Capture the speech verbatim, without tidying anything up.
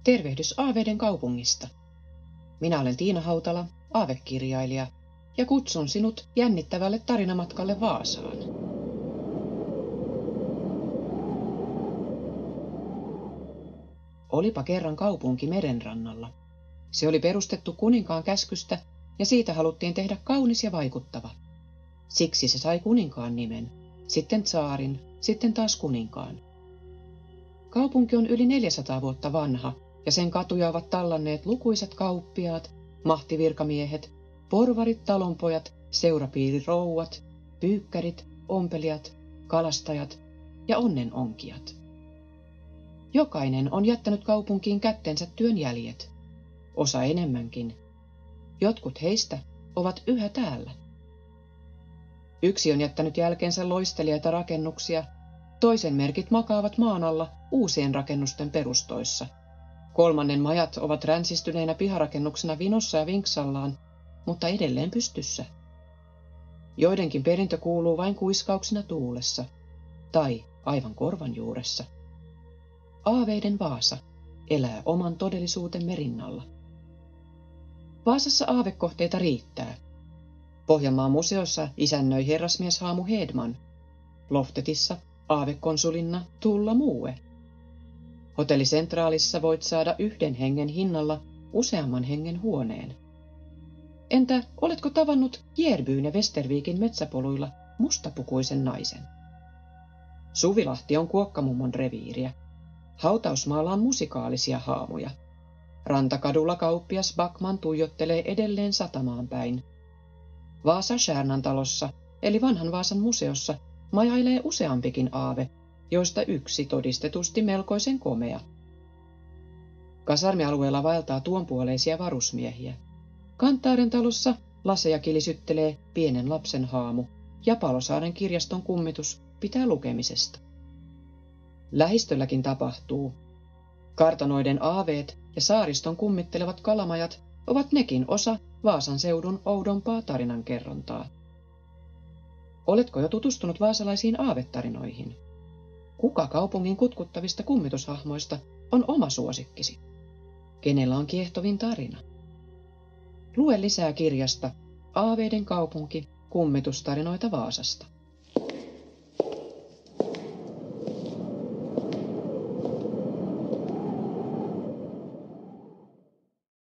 Tervehdys Aaveiden kaupungista. Minä olen Tiina Hautala, aavekirjailija, ja kutsun sinut jännittävälle tarinamatkalle Vaasaan. Olipa kerran kaupunki merenrannalla. Se oli perustettu kuninkaan käskystä ja siitä haluttiin tehdä kaunis ja vaikuttava. Siksi se sai kuninkaan nimen, sitten tsaarin, sitten taas kuninkaan. Kaupunki on yli neljäsataa vuotta vanha ja sen katuja ovat tallanneet lukuisat kauppiaat, mahtivirkamiehet, porvarit, talonpojat, seurapiirirouvat, pyykkärit, ompelijat, kalastajat ja onnenonkijat. Jokainen on jättänyt kaupunkiin kättensä työn jäljet, osa enemmänkin. Jotkut heistä ovat yhä täällä. Yksi on jättänyt jälkeensä loisteliaita rakennuksia, toisen merkit makaavat maan alla uusien rakennusten perustoissa. Kolmannen majat ovat ränsistyneinä piharakennuksena vinossa ja vinksallaan, mutta edelleen pystyssä. Joidenkin perintö kuuluu vain kuiskauksina tuulessa, tai aivan korvan juuressa. Aaveiden Vaasa elää oman todellisuutemme rinnalla. Vaasassa aavekohteita riittää. Pohjanmaan museossa isännöi herrasmies Haamu Hedman. Loftetissa aavekonsulinna Tulla Muue. Hotelli Centralissa voit saada yhden hengen hinnalla useamman hengen huoneen. Entä oletko tavannut Järbyn ja Westervikin metsäpoluilla mustapukuisen naisen? Suvilahti on kuokkamummon reviiriä. Hautausmaalla on musikaalisia haamuja. Rantakadulla kauppias Backman tuijottelee edelleen satamaan päin. Vaasa Stjärnan talossa, eli vanhan Vaasan museossa, majailee useampikin aave, joista yksi todistetusti melkoisen komea. Kasarmialueella vaeltaa tuonpuoleisia varusmiehiä. Kantaaren talossa laseja kilisyttelee pienen lapsen haamu, ja Palosaaren kirjaston kummitus pitää lukemisesta. Lähistölläkin tapahtuu. Kartanoiden aaveet ja saariston kummittelevat kalamajat ovat nekin osa Vaasan seudun oudompaa tarinankerrontaa. Oletko jo tutustunut vaasalaisiin aavetarinoihin? Kuka kaupungin kutkuttavista kummitushahmoista on oma suosikkisi? Kenellä on kiehtovin tarina? Lue lisää kirjasta Aaveiden kaupunki, kummitustarinoita Vaasasta.